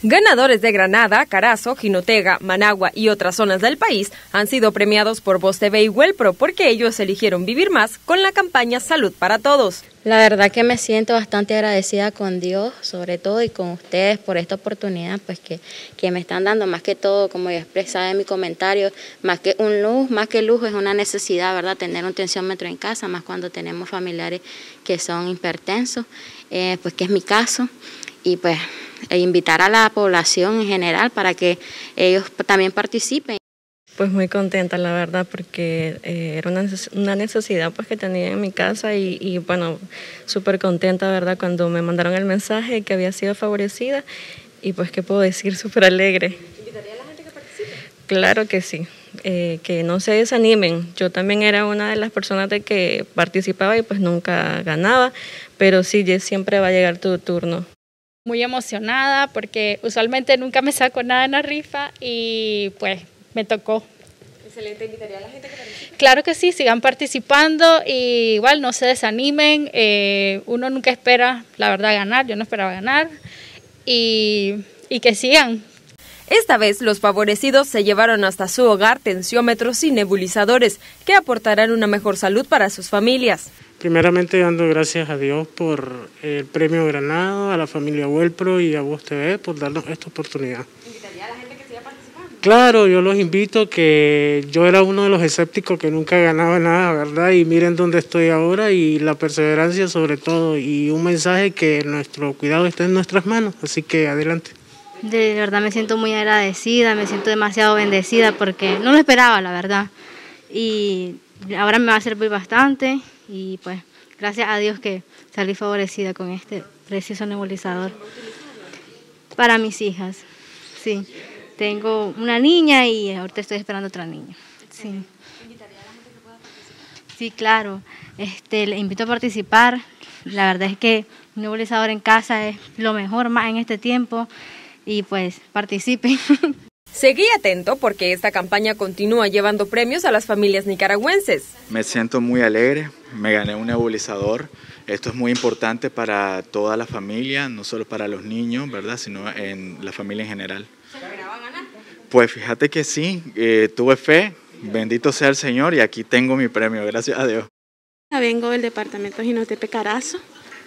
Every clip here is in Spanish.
Ganadores de Granada, Carazo, Jinotega, Managua y otras zonas del país han sido premiados por Voz TV y Huelpro porque ellos eligieron vivir más con la campaña Salud para Todos. La verdad que me siento bastante agradecida con Dios, sobre todo, y con ustedes por esta oportunidad pues que me están dando, más que todo, como yo expresaba en mi comentario, más que lujo, es una necesidad, ¿verdad? Tener un tensiómetro en casa, más cuando tenemos familiares que son hipertensos, pues que es mi caso, y pues invitar a la población en general para que ellos también participen. Pues muy contenta, la verdad, porque era una necesidad pues que tenía en mi casa y bueno, súper contenta, ¿verdad?, cuando me mandaron el mensaje que había sido favorecida y pues, ¿qué puedo decir? Súper alegre. ¿Invitaría a la gente que participe? Claro que sí, que no se desanimen. Yo también era una de las personas de que participaba y pues nunca ganaba, pero sí, siempre va a llegar tu turno. Muy emocionada porque usualmente nunca me saco nada en la rifa y pues me tocó. Excelente, ¿invitaría a la gente que participe? Claro que sí, sigan participando y igual no se desanimen, uno nunca espera, la verdad, ganar, yo no esperaba ganar y que sigan. Esta vez los favorecidos se llevaron hasta su hogar tensiómetros y nebulizadores que aportarán una mejor salud para sus familias. Primeramente dando gracias a Dios por el premio Granada, a la familia Huelpro y a Voz TV por darnos esta oportunidad. ¿Invitaría a la gente que siga participando? Claro, yo los invito, que yo era uno de los escépticos que nunca ganaba nada, ¿verdad? Y miren dónde estoy ahora y la perseverancia sobre todo, y un mensaje que nuestro cuidado está en nuestras manos, así que adelante. De verdad me siento muy agradecida, me siento demasiado bendecida porque no lo esperaba, la verdad, y ahora me va a servir bastante y pues gracias a Dios que salí favorecida con este precioso nebulizador para mis hijas. Sí, tengo una niña y ahorita estoy esperando otra niña. Sí. ¿Invitaría a la gente que pueda participar? Sí, claro, le invito a participar. La verdad es que un nebulizador en casa es lo mejor más en este tiempo y pues participen. Seguí atento porque esta campaña continúa llevando premios a las familias nicaragüenses. Me siento muy alegre, me gané un nebulizador. Esto es muy importante para toda la familia, no solo para los niños, ¿verdad?, sino en la familia en general. ¿Se lograba ganar? Pues fíjate que sí, tuve fe, bendito sea el Señor, y aquí tengo mi premio, gracias a Dios. Vengo del departamento Jinotega Carazo.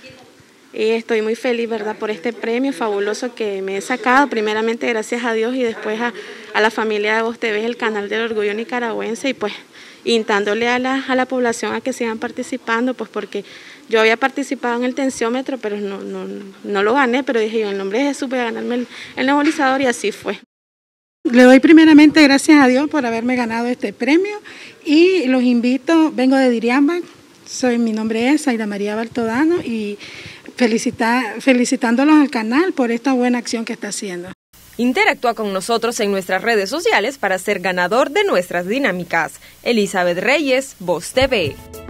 Estoy muy feliz, ¿verdad?, por este premio fabuloso que me he sacado, primeramente gracias a Dios y después a la familia de Voz TV, el canal del orgullo nicaragüense, y pues instándole a la población a que sigan participando, pues porque yo había participado en el tensiómetro, pero no lo gané, pero dije yo, en nombre de Jesús voy a ganarme el nebulizador, y así fue. Le doy primeramente gracias a Dios por haberme ganado este premio y los invito, vengo de Diriamba, mi nombre es Aida María Baltodano y felicitándolos al canal por esta buena acción que está haciendo. Interactúa con nosotros en nuestras redes sociales para ser ganador de nuestras dinámicas. Elizabeth Reyes, Voz TV.